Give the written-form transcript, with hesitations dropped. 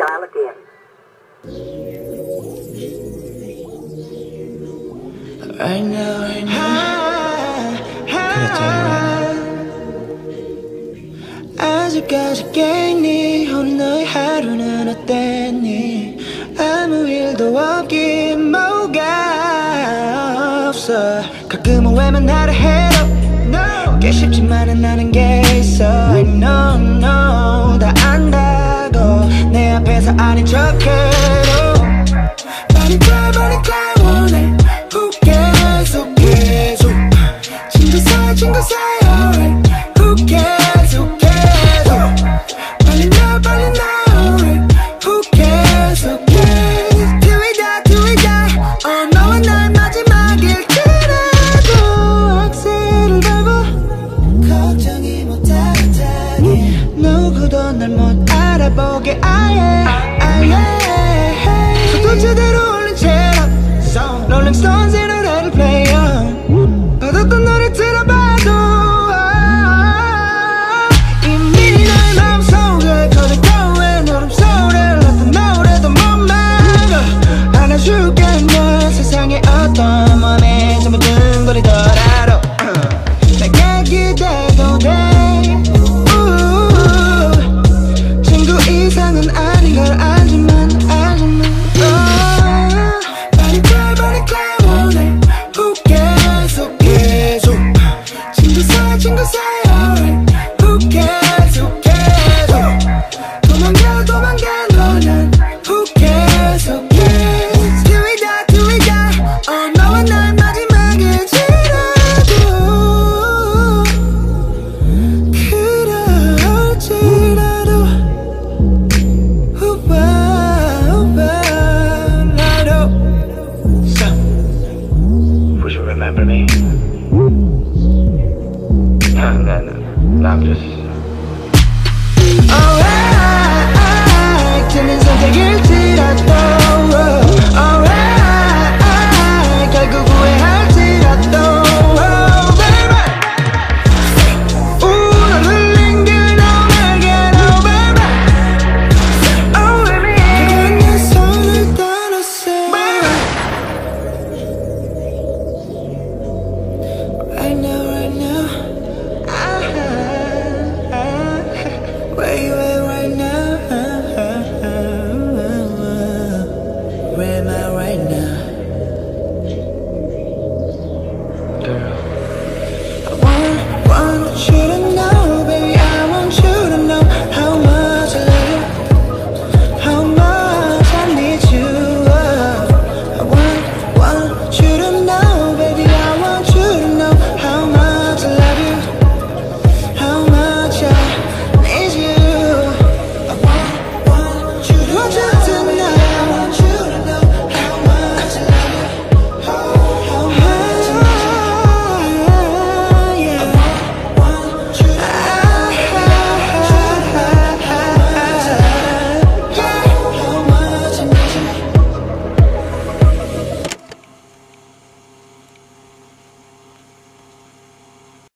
smile again. Right now, right now. 아직까지 깼니? 오늘 너의 하루는 어땠니? 아무 일도 없긴 뭐가 없어. 가끔은 왜만 나를 해도 꽤 쉽지만은 않은 게 있어. I know, no, 다 안다고 내 앞에서 아닌 척해도 빨리 cry 원해. Who cares, who cares, 친구 사이 alright. Who cares, who cares, 빨리 나 Who cares, who cares. Till we die 너와 나의 마지막일지라도 악셀을 밟아 걱정이 못하게 누구도 날 못 알아보게 아예 속도 제대로 올린 채로 Rolling Stones 이 노래를 play 받았던 노래 들어봐도 이미 나의 마음속에 거듭거운 울음소리를 어떤 노래도 못 막아 안아주겠냐 세상의 어떤 맘에 전부 둥거리더라도 내게 기대도 돼 친구 이상은 아닌 걸 알지만 빨리 cry 원해. Who cares, who cares, 친구 사이 alright. Who cares, who cares, 도망가 너는 Who cares, who cares. Till we die 너와 나의 마지막일지라도 그럴지라도 Would you remember me? No, I'm just... 틀린 선택일지라도